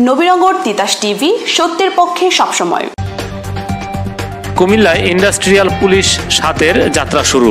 Nabinagar Titas TV, সত্যের পক্ষে সবসময়। কুমিল্লায় ইন্ডাস্ট্রিয়াল পুলিশ ৭-এর যাত্রা শুরু।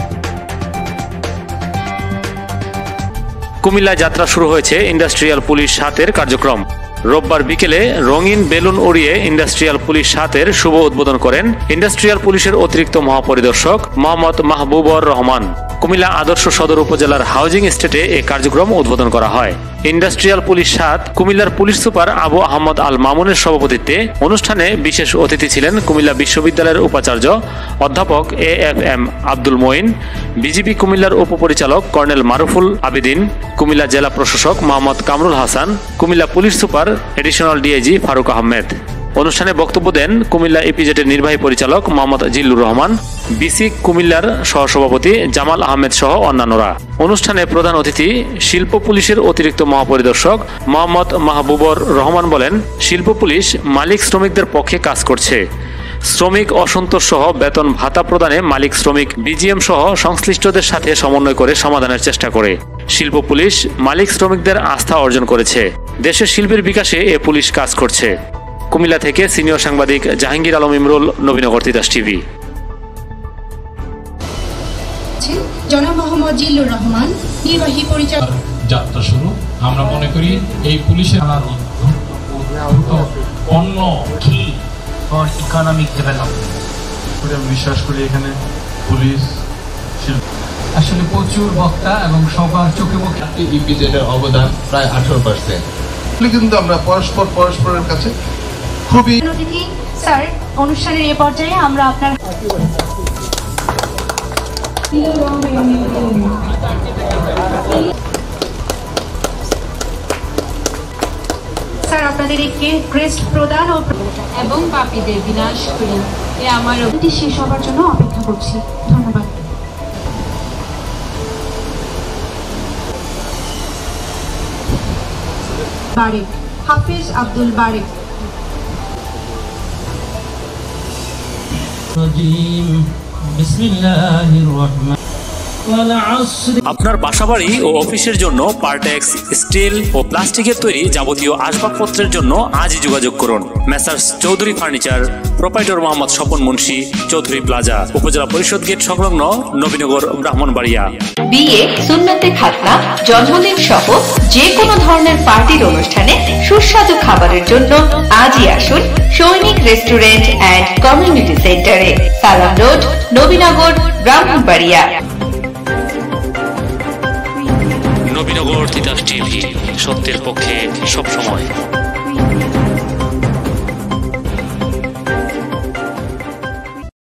কুমিল্লায় যাত্রা শুরু হয়েছে ইন্ডাস্ট্রিয়াল পুলিশ ৭-এর কার্যক্রম। রোববার বিকেলে রঙিন বেলুন উড়িয়ে ইন্ডাস্ট্রিয়াল পুলিশ ৭-এর শুভ উদ্বোধন করেন ইন্ডাস্ট্রিয়াল পুলিশের অতিরিক্ত মহাপরিদর্শক মোহাম্মদ মাহবুবর রহমান। কুমিল্লা আদর্শ সদর উপজেলার হাউজিং এস্টেটে এই কার্যক্রম উদ্বোধন করা হয়। ইন্ডাস্ট্রিয়াল পুলিশ ৭ কুমিল্লার পুলিশ সুপার আবু আহমদ আল মামুনের সভাপতিত্বে অনুষ্ঠানে বিশেষ অতিথি ছিলেন কুমিল্লা বিশ্ববিদ্যালয়ের উপাচার্য অধ্যাপক AFM আব্দুল মঈন, বিজিবি কুমিল্লার উপপরিচালক কর্নেল মারুফুল আবেদিন, কুমিল্লা জেলা প্রশাসক Mohammad Kamrul Hasan, Comilla police super additional DIG Faruk Ahmed. অনুষ্ঠানে বক্তব্য দেন কুমিল্লা ইপিজেডের নির্বাহী পরিচালক মোহাম্মদ জিল্লুর রহমান, বিসি কুমিল্লার সহসভাপতি জামাল আহমেদ সহ অন্যান্যরা। অনুষ্ঠানে প্রধান অতিথি শিল্প পুলিশের অতিরিক্ত মহাপরিদর্শক মোহাম্মদ মাহবুবর রহমান বলেন, শিল্প পুলিশ মালিক শ্রমিকদের পক্ষে কাজ করছে। শ্রমিক অসন্তোষ সহ বেতন ভাতা প্রদানে মালিক শ্রমিক বিজিএম সহ সংশ্লিষ্টদের সাথে সমন্বয় করে সমাধানের চেষ্টা করে। শিল্প পুলিশ মালিক শ্রমিকদের আস্থা অর্জন করেছে। দেশের শিল্পের বিকাশে এ পুলিশ কাজ করছে। কুমিল্লা থেকে সিনিয়র সাংবাদিক জাহাঙ্গীর আলম ইমরুল, নবীনগর তিতাস টিভি। জনাব মোহাম্মদ জিল্লুর রহমান, নির্বাহী পরিচালক। যাত্রা শুরু। আমরা মনে করি এই পুলিশের পণ্য কি ফর ইকোনমিক ডেভেলপমেন্ট আমি বিশ্বাস করি এখানে পুলিশ আসলে প্রচুর বক্তা এবং সবার চোখে মুখে ইপিজেডের অবদান প্রায় 18%। কিন্তু আমরা পরস্পরের কাছে খুবই অতিথি স্যার, অনুষ্ঠানের এই পর্যায়ে আমরা আপনার স্যার আপনাদের একটি ক্রেস্ট প্রদান এবং পাপীদের বিনাশ করি, এ আমার অতিথি শেষ হবার জন্য অপেক্ষা করছি। ধন্যবাদ। বারেক হাফিজ আব্দুল বারেক। আপনার বাসাবাড়ি ও অফিসের জন্য পার্টেক্স, স্টিল ও প্লাস্টিকের তৈরি যাবতীয় আসবাবপত্রের জন্য আজই যোগাযোগ করুন। Messrs Chowdhury furniture, proprietor Mohammad Swapan Munshi, Chowdhury plaza, Upazila Parishad gate সংলগ্ন, নবীনগর, ব্রাহ্মণবাড়িয়া। বিয়ে, সুন্নতে খাতনা, জন্মদিন সহ যে কোনো ধরনের পার্টির অনুষ্ঠানে সুস্বাদু খাবারের জন্য আজই আসুন সৈনিক রেস্টুরেন্ট অ্যান্ড কমিউনিটি সেন্টারে, সালাম রোড, নবীনগর, ব্রাহ্মণবাড়িয়া। নবীনগর তিতাস টিভি, সত্যের পক্ষে সবসময়।